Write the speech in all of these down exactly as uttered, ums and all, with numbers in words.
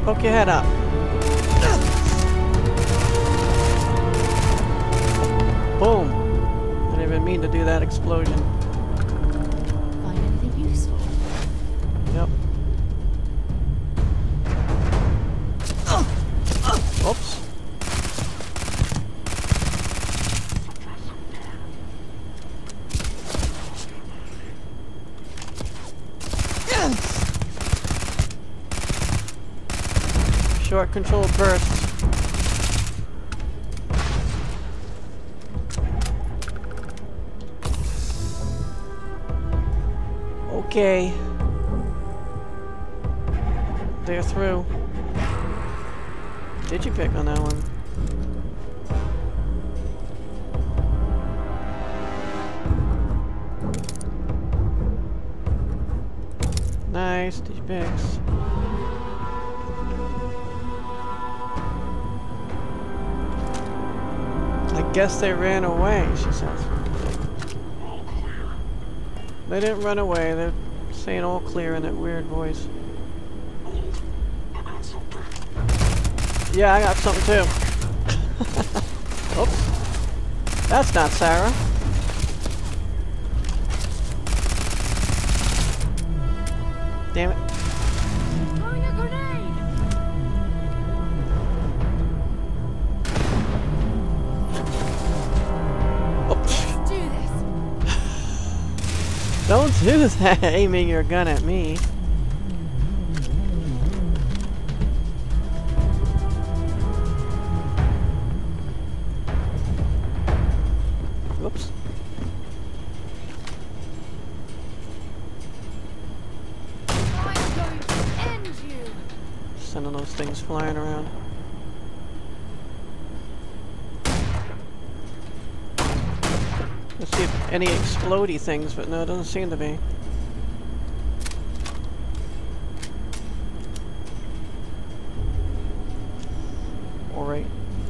Poke your head up. Boom. I didn't even mean to do that explosion. Find anything useful? Yep. Oops. Short control burst. Okay. They're through. Did you pick on that one? Nice, these picks. I guess they ran away, she says. They didn't run away, they're saying all clear in that weird voice. Yeah, I got something too. Oops. That's not Sarah. Damn it. Throwing a grenade. Oops. Let's do this. Don't do that, aiming your gun at me. Whoops. I'm going to end you. Sending those things flying around. Let's see if any explodey things, but no, it doesn't seem to be. Alright.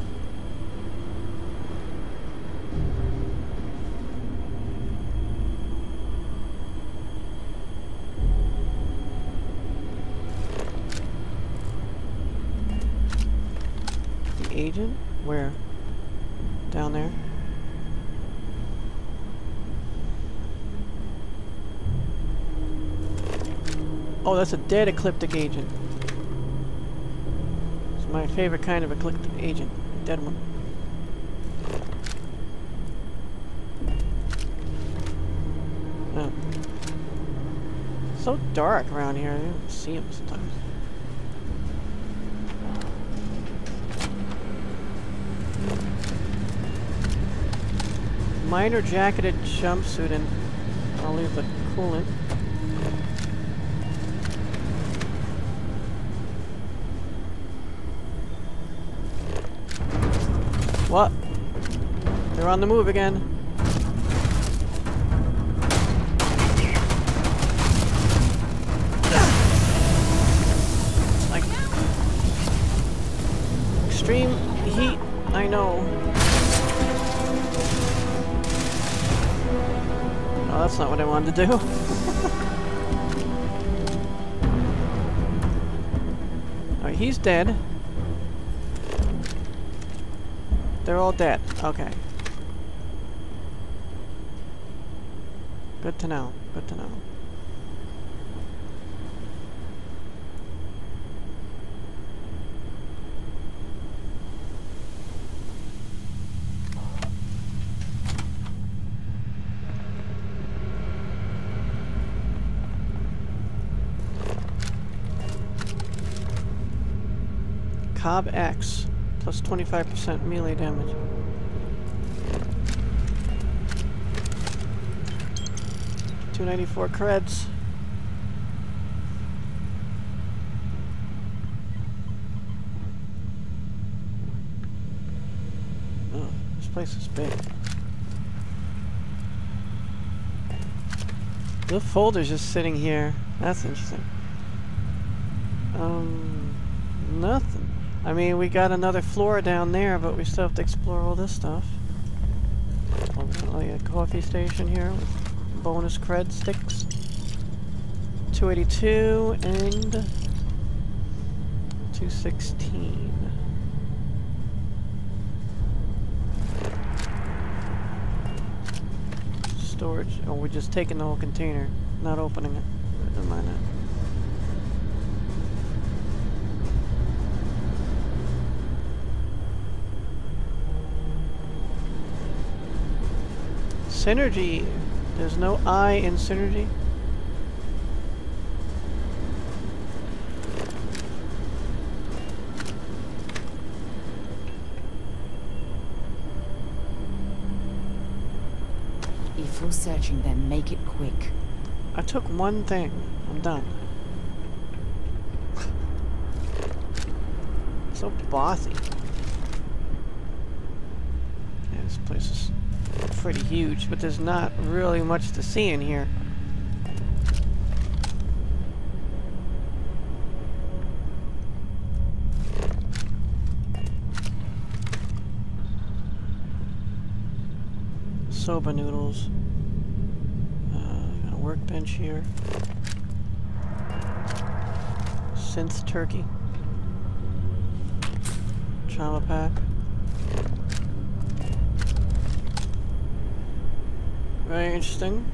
The agent? Where? Down there? Oh, that's a dead Ecliptic agent. It's my favorite kind of Ecliptic agent. Dead one. Oh. So dark around here. I don't see him sometimes. Minor jacketed jumpsuit, and I'll leave the coolant. What? They're on the move again. Like extreme heat, I know. Oh, that's not what I wanted to do. Alright, he's dead. They're all dead. Okay. Good to know. Good to know. Cobb X. Plus twenty-five percent melee damage. two ninety-four creds. Oh, this place is big. The folder's just sitting here. That's interesting. Um, nothing. I mean, we got another floor down there, but we still have to explore all this stuff. Oh, a coffee station here with bonus cred sticks. two eighty-two and two two sixteen. Storage. Oh, we're just taking the whole container, not opening it. Never mind that. Synergy. There's no I in synergy. If you're searching, then make it quick. I took one thing. I'm done. So bossy. Yeah, this place is pretty huge, but there's not really much to see in here. Soba noodles. Uh, got a workbench here. Synth turkey. Trauma pack. Very interesting.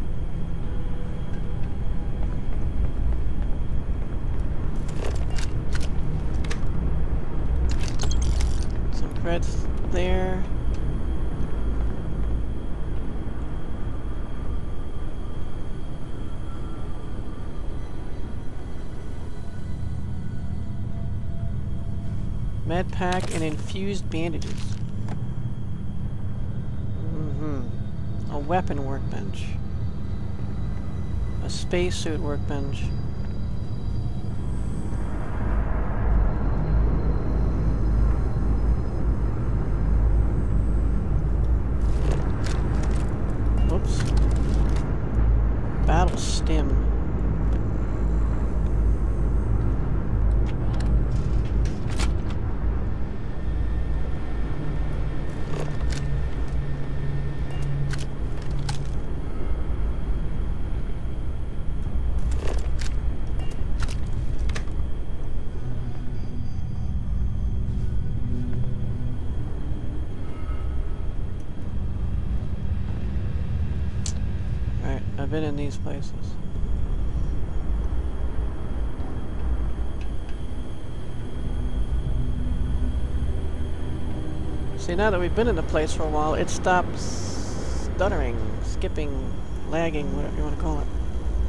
Some credits there. Med pack and infused bandages. Mm-hmm. A weapon workbench. A spacesuit workbench. Oops. Battle stim. I've been in these places. See, now that we've been in the place for a while, it stops stuttering, skipping, lagging, whatever you want to call it.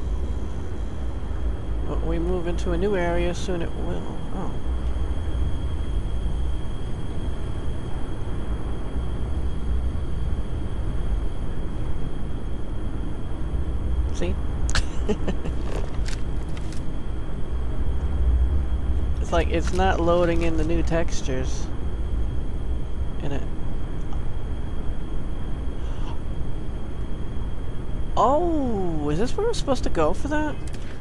But we move into a new area, soon it will. Oh. See? It's like it's not loading in the new textures in it. Oh, is this where we're supposed to go for that?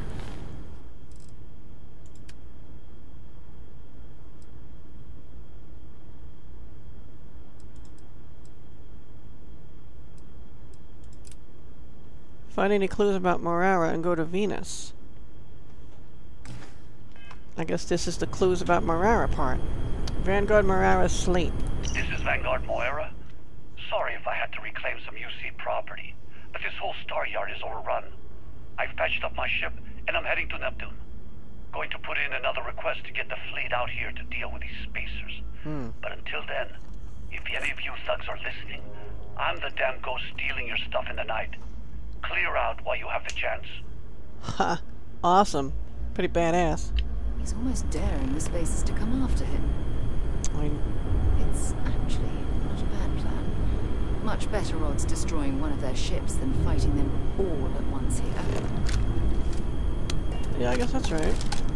Find any clues about Morara and go to Venus. I guess this is the clues about Morara part. Vanguard Morara sleep. This is Vanguard Moira. Sorry if I had to reclaim some U C property, but this whole Staryard is overrun. I've patched up my ship and I'm heading to Neptune. Going to put in another request to get the fleet out here to deal with these spacers. Hmm. But until then, if any of you thugs are listening, I'm the damn ghost stealing your stuff in the night. Clear out while you have the chance. Ha! Awesome. Pretty badass. He's almost daring the spacers to come after him. I mean, It's actually not a bad plan. Much better odds destroying one of their ships than fighting them all at once here. yeah, I guess that's right.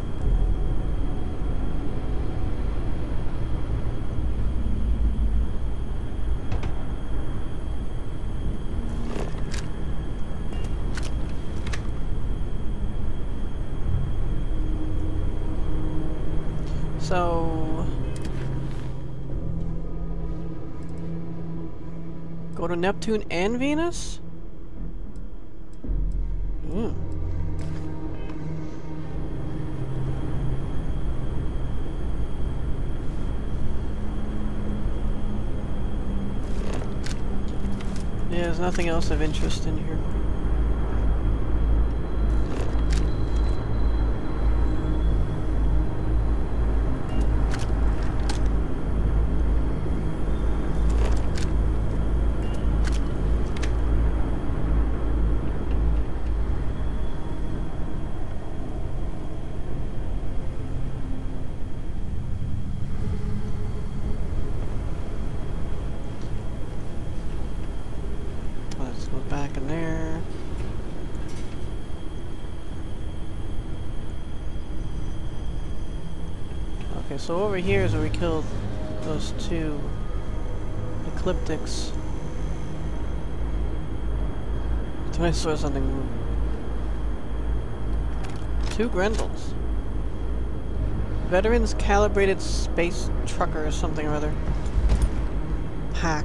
So, go to Neptune and Venus? Hmm. there's nothing else of interest in here. Back in there. Okay, so over here is where we killed those two Ecliptics. So I saw something move. Two Grendels. Veterans Calibrated Space Trucker or something or other. Hack.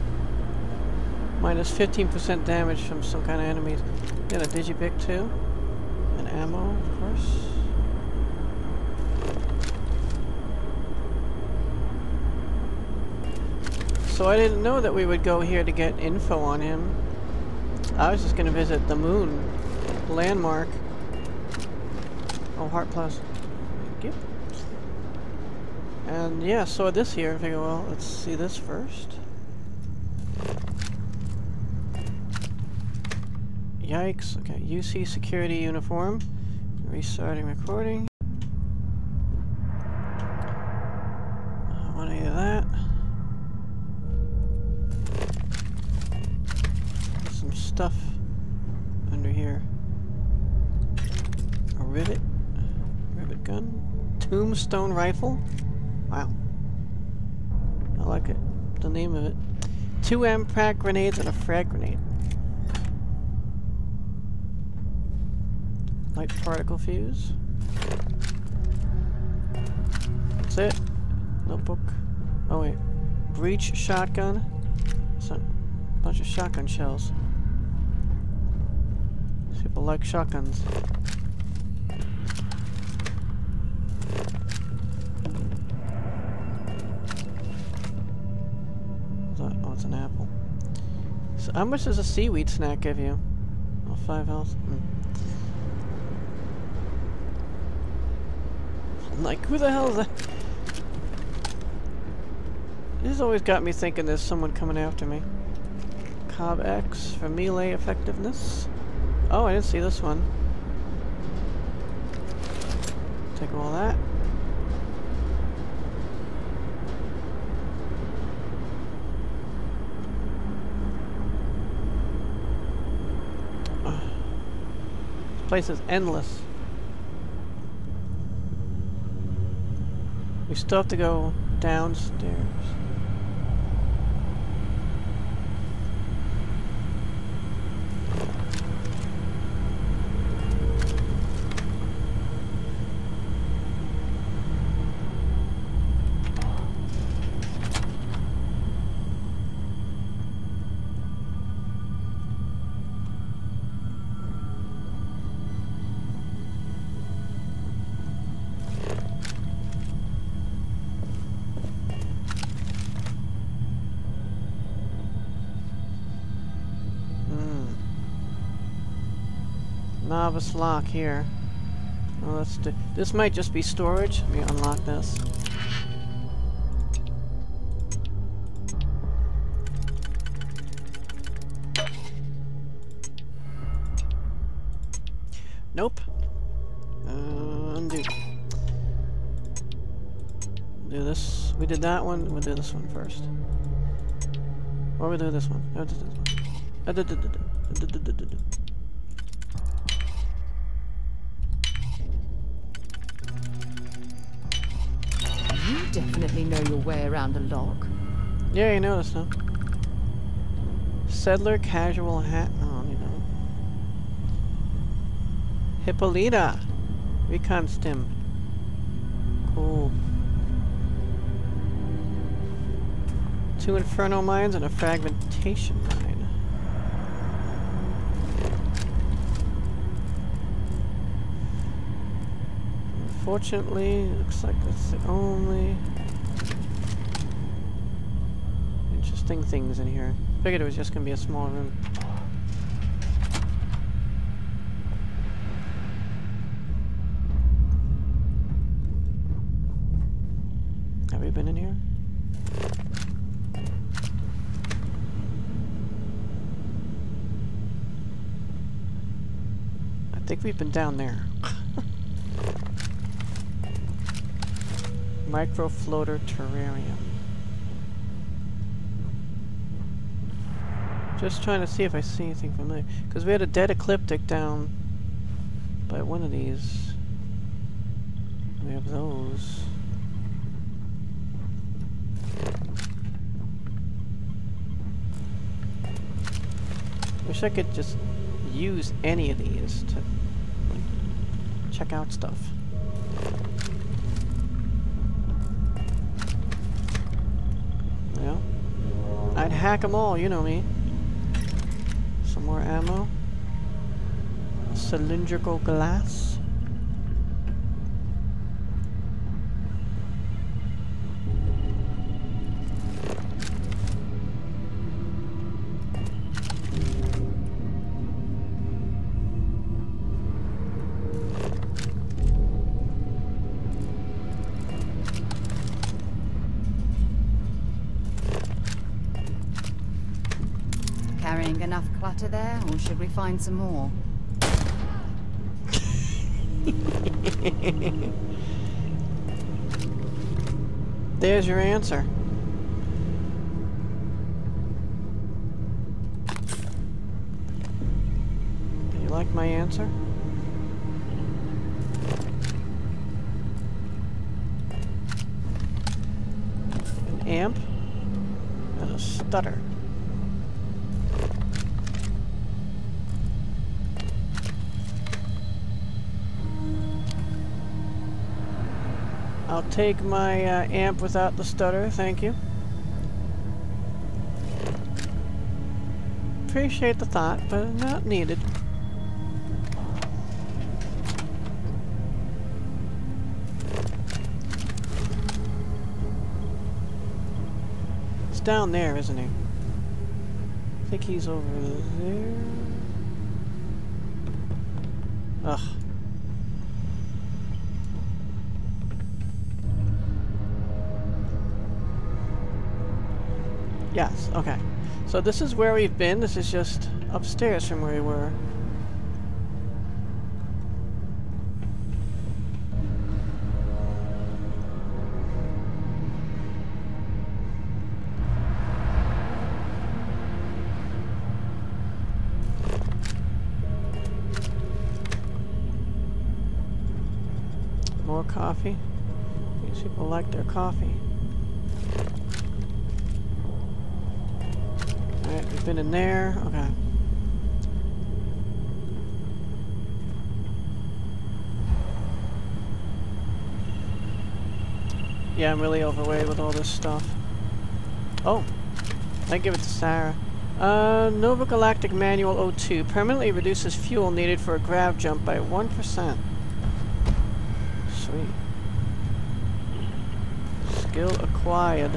Minus fifteen percent damage from some kind of enemies. Got a digipick too. And ammo, of course. So I didn't know that we would go here to get info on him. I was just going to visit the moon landmark. Oh, Heart Plus. Thank you. And yeah, saw this here. I figure, well, let's see this first. Yikes. Okay, U C security uniform. Restarting recording. I don't want any of that. There's some stuff under here. A rivet. Rivet gun. Tombstone rifle. Wow. I like it. The name of it. Two impact grenades and a frag grenade. Light particle fuse. That's it. Notebook. Oh wait. Breach shotgun. So, a bunch of shotgun shells. People like shotguns. Oh, it's an apple. So how much does a seaweed snack give you? Oh, five health. Mm. Like, who the hell is that? This has always got me thinking there's someone coming after me. Cobb X for melee effectiveness. Oh, I didn't see this one. Take all that. Oh. This place is endless. We still have to go downstairs. Novice lock here. Well, let's do. This might just be storage. Let me unlock this. Nope. Uh, undo. Do this. We did that one. We'll do this one first. Or we'll do this one. No, do this one. Uh, do, do, do, do. Do, do, do, do, do. You definitely know your way around a lock. Yeah, you noticed, huh? Settler casual hat. Oh, you know. Hippolyta. Recon stim. Cool. Two inferno mines and a fragmentation mine. Unfortunately, it looks like that's the only interesting things in here. Figured it was just gonna be a small room. Have we been in here? I think we've been down there. Micro floater terrarium. Just trying to see if I see anything familiar. Because we had a dead ecliptic down by one of these. We have those. Wish I could just use any of these to check out stuff. Yeah. I'd hack them all, you know me. Some more ammo. Cylindrical glass. Carrying enough clutter there, or should we find some more? There's your answer. Do you like my answer? An amp and a stutter. I'll take my uh, amp without the stutter, thank you. Appreciate the thought, but not needed. It's down there, isn't he? I think he's over there. Ugh. Yes, okay. So this is where we've been. This is just upstairs from where we were. More coffee. These people like their coffee. Alright, we've been in there. Okay. Yeah, I'm really overweight with all this stuff. Oh, I give it to Sarah. Uh, Nova Galactic Manual oh two permanently reduces fuel needed for a grav jump by one percent. Sweet. Skill acquired.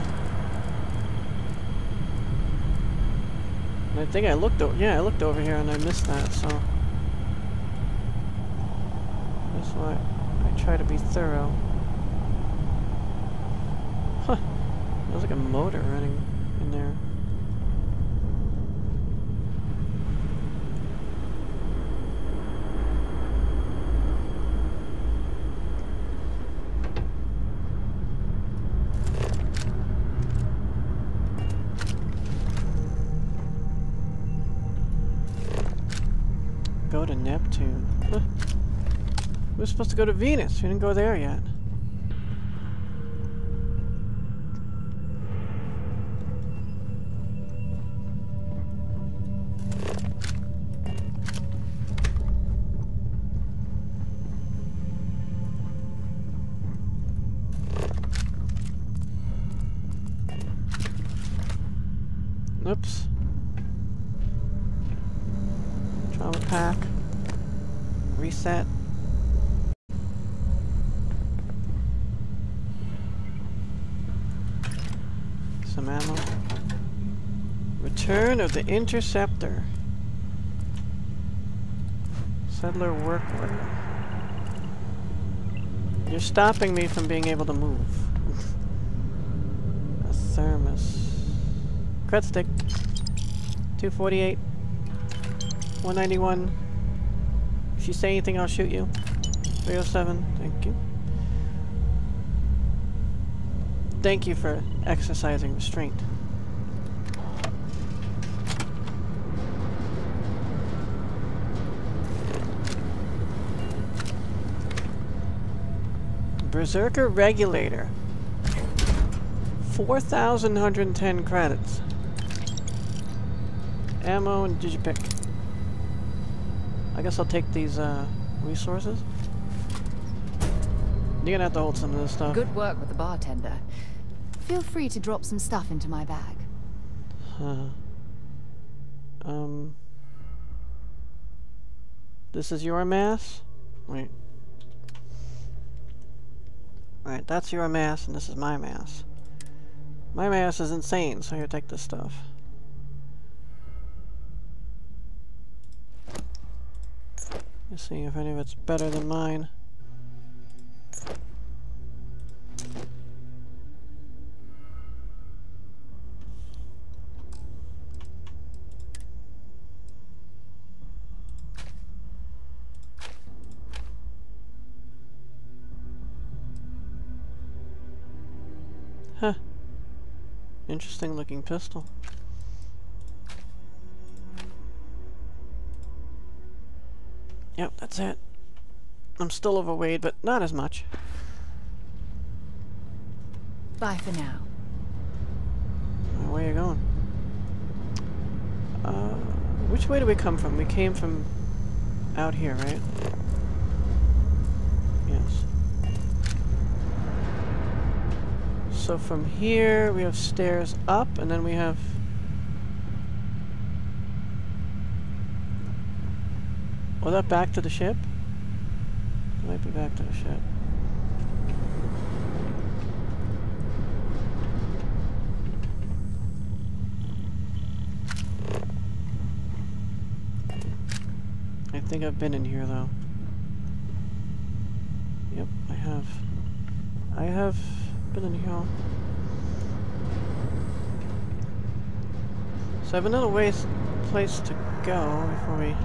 I think I looked over, yeah, I looked over here and I missed that, so that's why I try to be thorough. Huh, there's like a motor running in there. Go to Neptune. Huh. We're supposed to go to Venus. We didn't go there yet. Oops. Trauma pack. Reset. Some ammo. Return of the Interceptor. Settler workwear. You're stopping me from being able to move. A thermos. Cred stick. two forty-eight. one ninety-one. If you say anything, I'll shoot you. three oh seven. Thank you. Thank you for exercising restraint. Berserker Regulator. four thousand one hundred ten credits. Ammo and digipick. I guess I'll take these uh, resources. You're gonna have to hold some of this stuff. Good work with the bartender. Feel free to drop some stuff into my bag. Huh. Um. This is your mass? Wait. Alright, that's your mass, and this is my mass. My mass is insane, so here, take this stuff. Let's see if any of it's better than mine. Huh. Interesting looking pistol. Yep, that's it. I'm still overweight, but not as much. Bye for now. Where are you going? Uh, which way do we come from? We came from out here, right? Yes. So from here, we have stairs up, and then we have... Was that back to the ship? It might be back to the ship. I think I've been in here, though. Yep, I have. I have been in here. So I have another ways, place to go before we...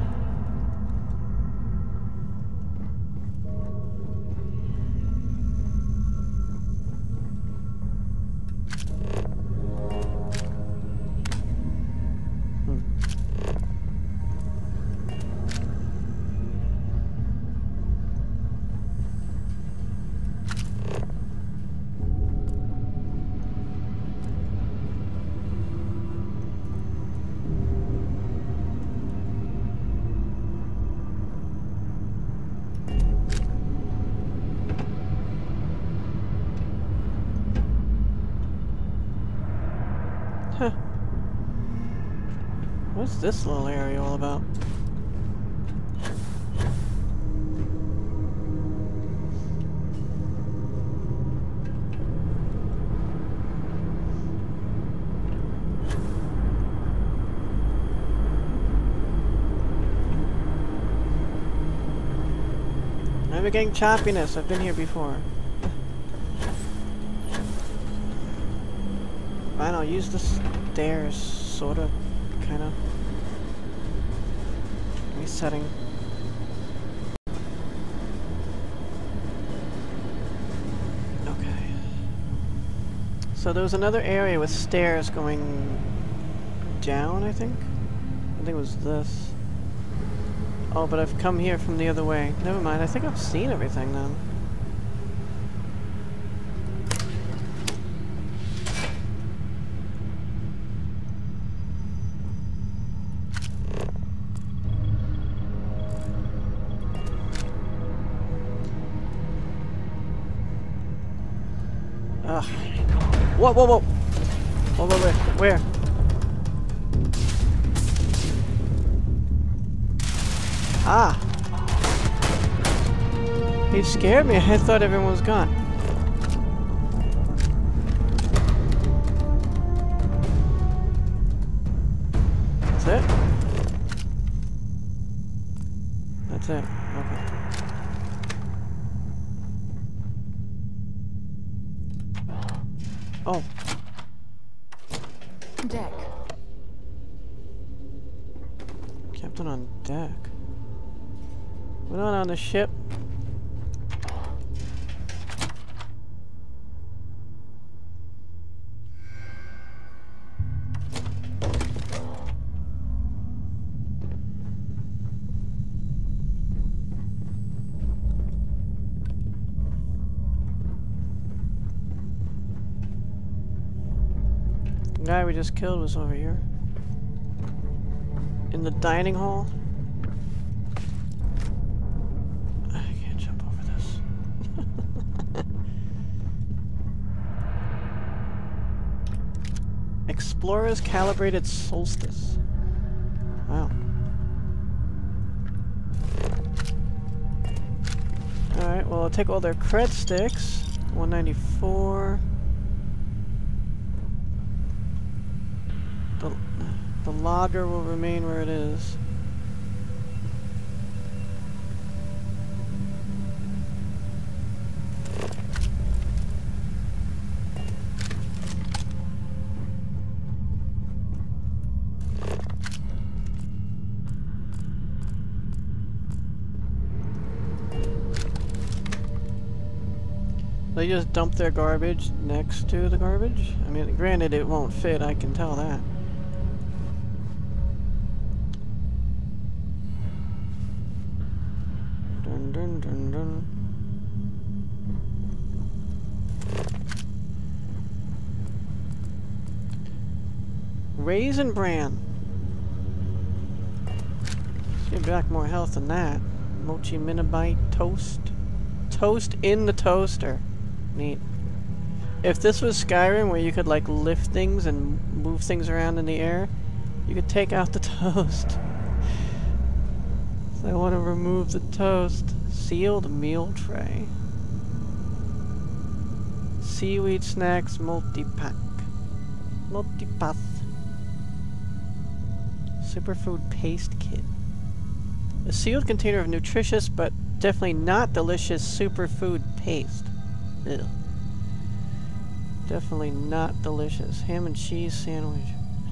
Huh. What's this little area all about? I'm getting choppiness. I've been here before. Fine, I'll use the stairs, sorta, kinda. Resetting. Okay. So there was another area with stairs going down, I think? I think it was this. Oh, but I've come here from the other way. Never mind, I think I've seen everything then. Ugh. Whoa, whoa, whoa! Whoa, whoa, where? Where? Ah! He scared me. I thought everyone was gone. it? That's it. Okay. Oh. Deck. Captain on deck. We're not on the ship. The guy we just killed was over here. In the dining hall. I can't jump over this. Explorer's Calibrated Solstice. Wow. Alright, well I'll take all their cred sticks. one ninety-four. The, the logger will remain where it is. They just dump their garbage next to the garbage? I mean, granted it won't fit, I can tell that. Dun dun dun dun. Raisin bran. Give back more health than that. Mochi Minibite toast. Toast in the toaster. Neat. If this was Skyrim where you could like lift things and move things around in the air, you could take out the toast. So I want to remove the toast. Sealed meal tray. Seaweed snacks multi-pack. Multi-path. Superfood paste kit. A sealed container of nutritious but definitely not delicious superfood paste. Ew. Definitely not delicious. Ham and cheese sandwich.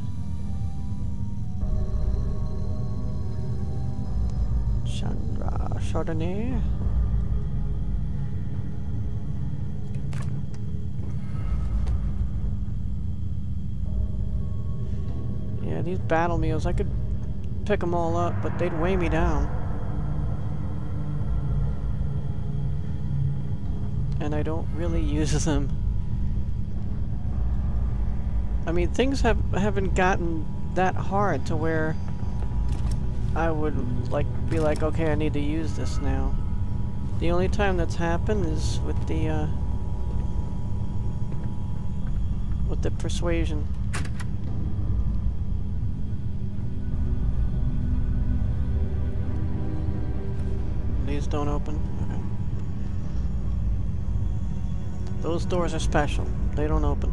Chandra Chardonnay. Yeah, these battle meals, I could pick them all up, but they'd weigh me down. And I don't really use them. I mean, things have haven't gotten that hard to where I would like be like, okay, I need to use this now. The only time that's happened is with the uh, with the persuasion. These don't open. Okay. Those doors are special. They don't open.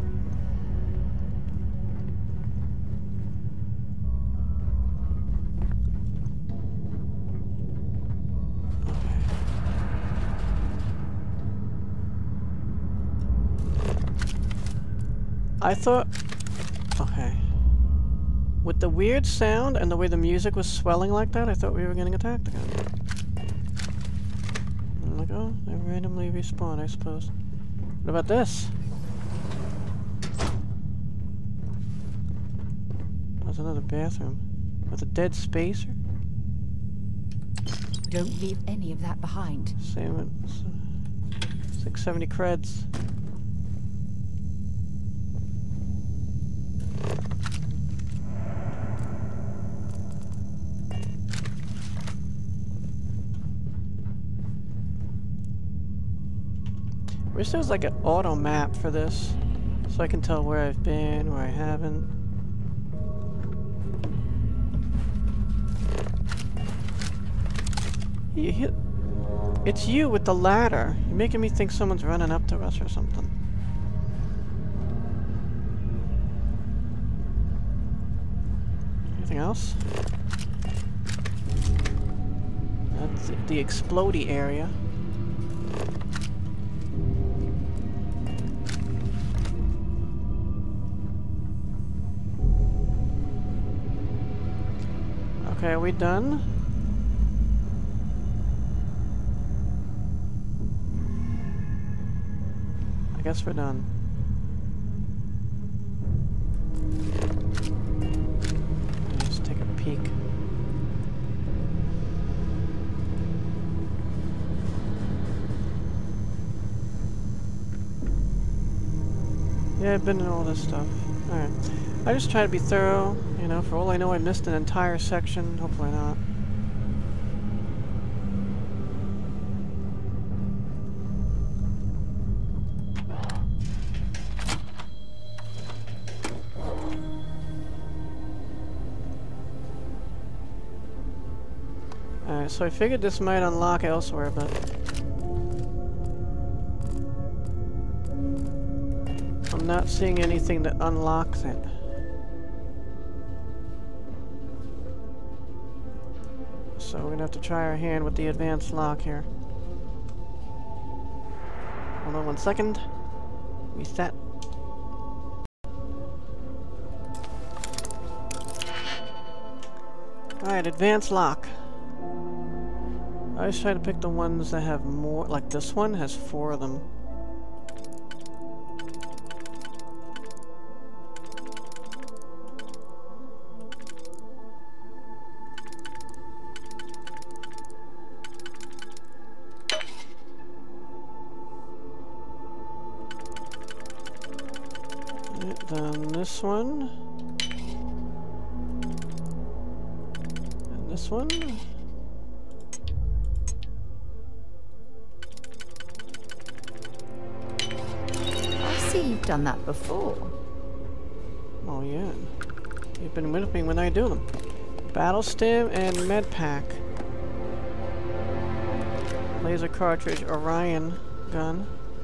I thought... Okay. With the weird sound and the way the music was swelling like that, I thought we were getting attacked again. I'm like, oh, they randomly respawn, I suppose. What about this? There's another bathroom. With a dead spacer? Don't leave any of that behind. Same it. six seventy creds. Wish there was like an auto map for this, so I can tell where I've been, where I haven't. You hit. It's you with the ladder. You're making me think someone's running up to us or something. Anything else. That's the explodey area. Okay, are we done? I guess we're done. Let's take a peek. Yeah, I've been in all this stuff. Alright. I just try to be thorough, you know, for all I know I missed an entire section. Hopefully not. Alright, so I figured this might unlock elsewhere, but I'm not seeing anything that unlocks it. So we're gonna have to try our hand with the advanced lock here. Hold on one second. Reset. Alright, advanced lock. I always try to pick the ones that have more, like this one has four of them. Right, then this one. And this one. You've done that before. Oh yeah. You've been with me when I do them. Battle stim and med pack. Laser cartridge, Orion gun.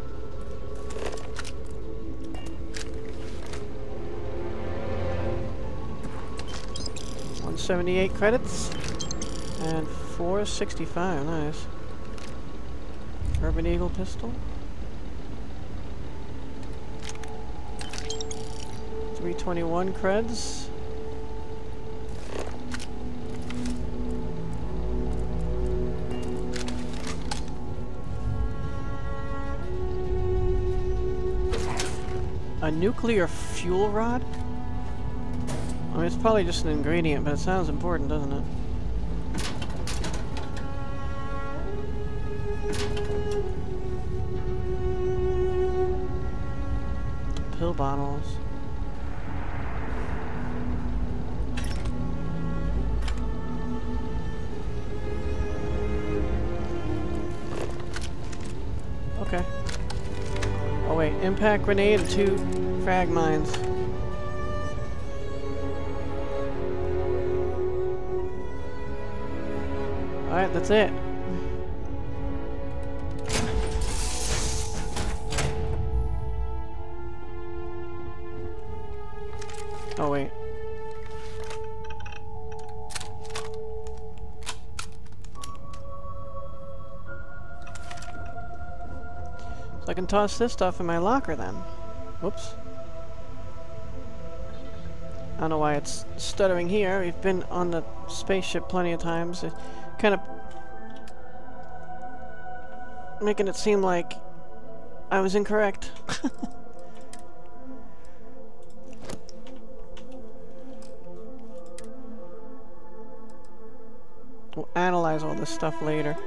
one seventy-eight credits. And four sixty-five, nice. Urban Eagle pistol. three twenty-one creds. A nuclear fuel rod? I mean, it's probably just an ingredient, but it sounds important, doesn't it? Pill bottles. Okay. Oh wait, impact grenade and two frag mines. Alright, that's it. Oh wait. So I can toss this stuff in my locker then. Whoops. I don't know why it's stuttering here. We've been on the spaceship plenty of times. It kind of making it seem like I was incorrect. We'll analyze all this stuff later.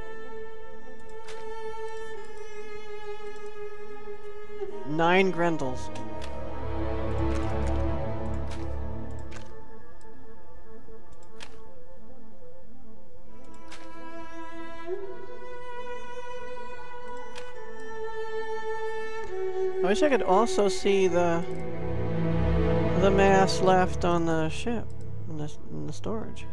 Nine Grendels. I wish I could also see the the mass left on the ship in the, in the storage.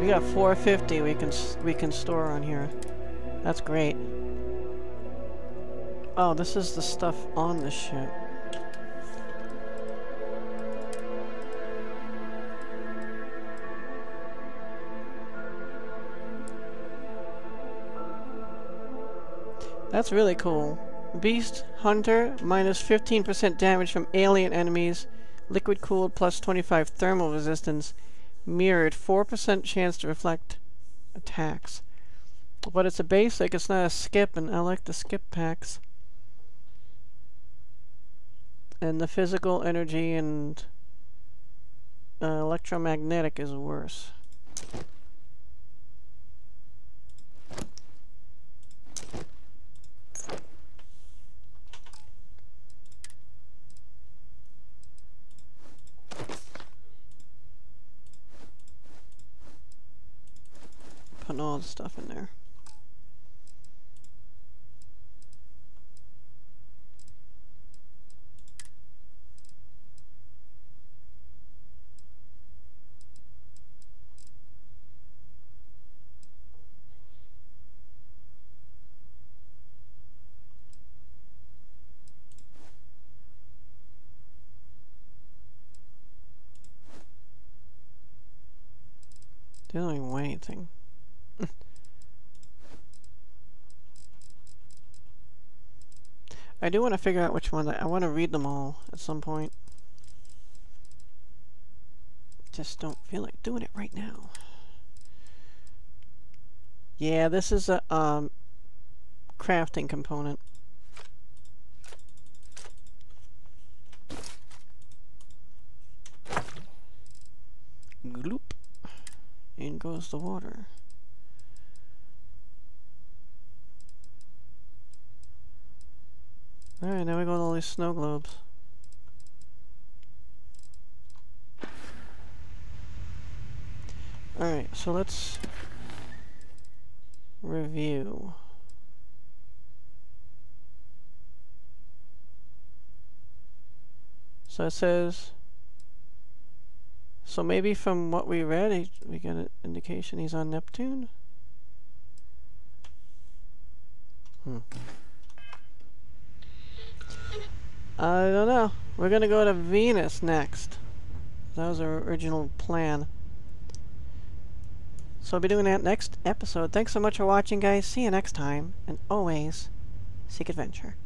We got four fifty we can s we can store on here. That's great. Oh, this is the stuff on the ship. That's really cool. Beast Hunter, minus fifteen percent damage from alien enemies. Liquid cooled, plus twenty-five thermal resistance. Mirrored, four percent chance to reflect attacks. But it's a basic, it's not a skip, and I like the skip packs. And the physical energy and uh, electromagnetic is worse. Putting all the stuff in there. Doesn't even weigh anything. I do want to figure out which one. I, I want to read them all at some point. Just don't feel like doing it right now. Yeah, this is a um, crafting component. Gloop. In goes the water. Alright, now we got all these snow globes. Alright, so let's review. So it says, so maybe from what we read, he, we get an indication he's on Neptune? Hmm. I don't know. We're gonna go to Venus next. That was our original plan. So I'll be doing that next episode. Thanks so much for watching, guys. See you next time. And always, seek adventure.